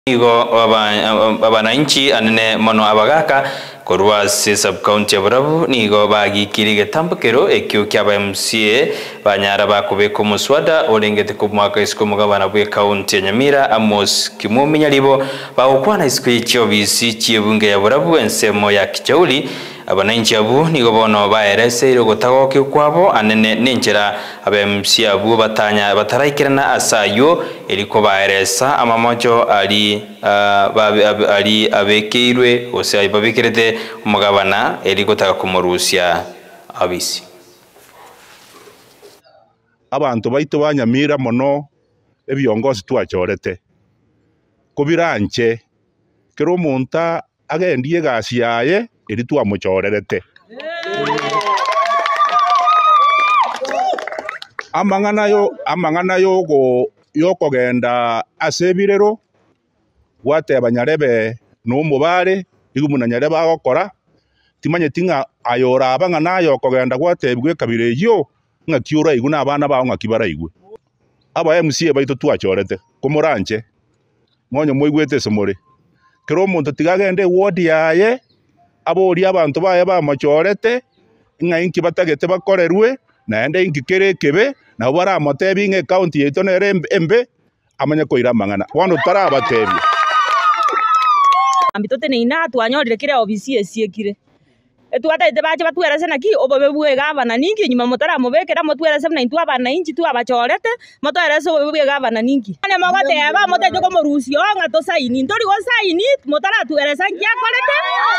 Igo abananchi anene mono abagaka korwa se sub county ya Borabu nigo bagikiri getambukero ekyo kyaba MCA banyara bakubeka muswada olengete ku mwaka isiko mugabana bwe county ya Nyamira Amos Nyaribo bakwana isiko y'obisi cy'ebunge ya Borabu ensemo ya Kichauli abananchi abu nigo bono baerese iro gotagoke kwabo anene ninjira aba MCA abu bataraikirana asayo eriko baeresa amamocho ali abekeirwe ose babikirete umugabana eriko taka kumurusya abisi abantu baitu banyamira mono ebyongozi twachorete kubiranche kero munta agendie gasi yaye eri twamuchorerete amangana yokogenda asebirero gwateba Nyarebe n'umubare igumuna Nyarebe agokora timanye tinga ayora abangana yokogenda gwatebwe kabire yo ngakiura iguna abana bawo ngakibara igwe aba MCA baitu twachorete kumuranche ngonyo moigwete somore kero muntu tigagende ward yaye abori abantu baye bamachorete inki batagete bakorerwe naende inki kerekebe na bara motebi nge county yeto nere embe amanya koira mangana wano tarabatebi ambitote ne ina twanyorire kire obisi esiekire etwataite bache batwerese naki obobebwe gavana ningi nyuma motara mubekera motwerese na intu abana inchi tu abachorete motwerese obobebwe gavana ningi ane magote aba moteje ko morusio nga to saini ntori go saini motara twerese nkia korete